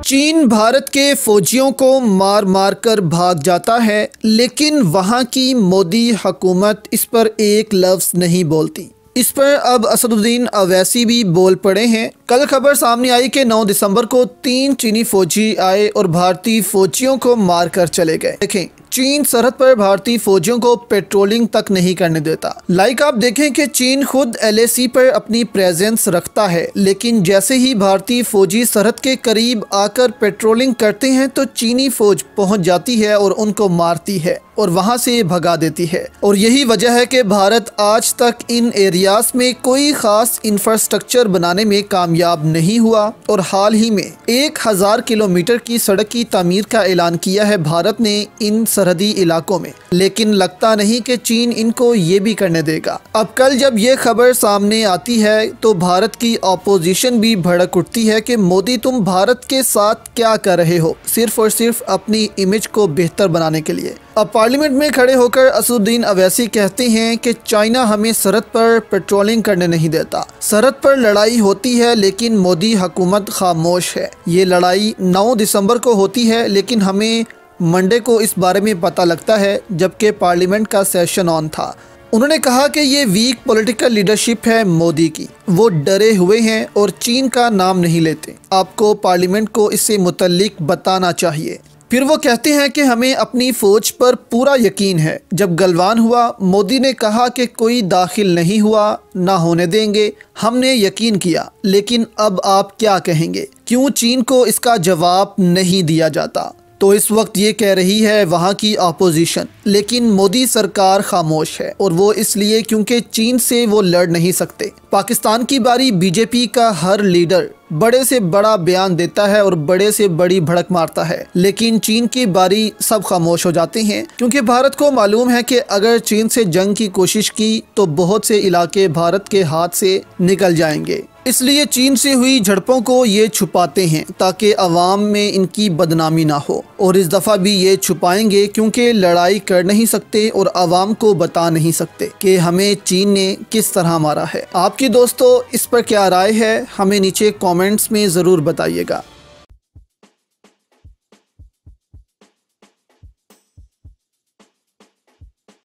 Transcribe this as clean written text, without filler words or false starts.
चीन भारत के फौजियों को मार मार कर भाग जाता है, लेकिन वहाँ की मोदी हुकूमत इस पर एक लफ्ज़ नहीं बोलती। इस पर अब असदुद्दीन अवैसी भी बोल पड़े हैं। कल खबर सामने आई कि 9 दिसंबर को 3 चीनी फौजी आए और भारतीय फौजियों को मार कर चले गए। देखें, चीन सरहद पर भारतीय फौजियों को पेट्रोलिंग तक नहीं करने देता। आप देखें कि चीन खुद LAC पर अपनी प्रेजेंस रखता है, लेकिन जैसे ही भारतीय फौजी सरहद के करीब आकर पेट्रोलिंग करते हैं तो चीनी फौज पहुंच जाती है और उनको मारती है और वहां से भगा देती है। और यही वजह है कि भारत आज तक इन एरियाज में कोई खास इंफ्रास्ट्रक्चर बनाने में कामयाब नहीं हुआ और हाल ही में 1000 किलोमीटर की सड़क की तामीर का ऐलान किया है भारत ने इन सरहदी इलाकों में, लेकिन लगता नहीं कि चीन इनको ये भी करने देगा। अब कल जब ये खबर सामने आती है तो भारत की ऑपोजिशन भी भड़क उठती है कि मोदी तुम भारत के साथ क्या कर रहे हो, सिर्फ और सिर्फ अपनी इमेज को बेहतर बनाने के लिए। अब पार्लियामेंट में खड़े होकर असदुद्दीन अवैसी कहते हैं कि चाइना हमें सरहद पर पेट्रोलिंग करने नहीं देता। सरहद पर लड़ाई होती है लेकिन मोदी हुकूमत खामोश है। ये लड़ाई 9 दिसंबर को होती है, लेकिन हमें मंडे को इस बारे में पता लगता है जबकि पार्लियामेंट का सेशन ऑन था। उन्होंने कहा कि ये वीक पॉलिटिकल लीडरशिप है मोदी की, वो डरे हुए हैं और चीन का नाम नहीं लेते। आपको पार्लियामेंट को इससे मुतल्लिक बताना चाहिए। फिर वो कहते हैं कि हमें अपनी फ़ौज पर पूरा यकीन है। जब गलवान हुआ, मोदी ने कहा कि कोई दाखिल नहीं हुआ, ना होने देंगे। हमने यकीन किया, लेकिन अब आप क्या कहेंगे? क्यों चीन को इसका जवाब नहीं दिया जाता? तो इस वक्त ये कह रही है वहाँ की अपोजिशन, लेकिन मोदी सरकार खामोश है और वो इसलिए क्योंकि चीन से वो लड़ नहीं सकते। पाकिस्तान की बारी बीजेपी का हर लीडर बड़े से बड़ा बयान देता है और बड़े से बड़ी भड़क मारता है, लेकिन चीन की बारी सब खामोश हो जाते हैं क्योंकि भारत को मालूम है कि अगर चीन से जंग की कोशिश की तो बहुत से इलाके भारत के हाथ से निकल जाएंगे। इसलिए चीन से हुई झड़पों को ये छुपाते हैं ताकि अवाम में इनकी बदनामी ना हो, और इस दफ़ा भी ये छुपाएंगे क्योंकि लड़ाई कर नहीं सकते और अवाम को बता नहीं सकते कि हमें चीन ने किस तरह मारा है। आपकी दोस्तों इस पर क्या राय है, हमें नीचे कमेंट्स में ज़रूर बताइएगा।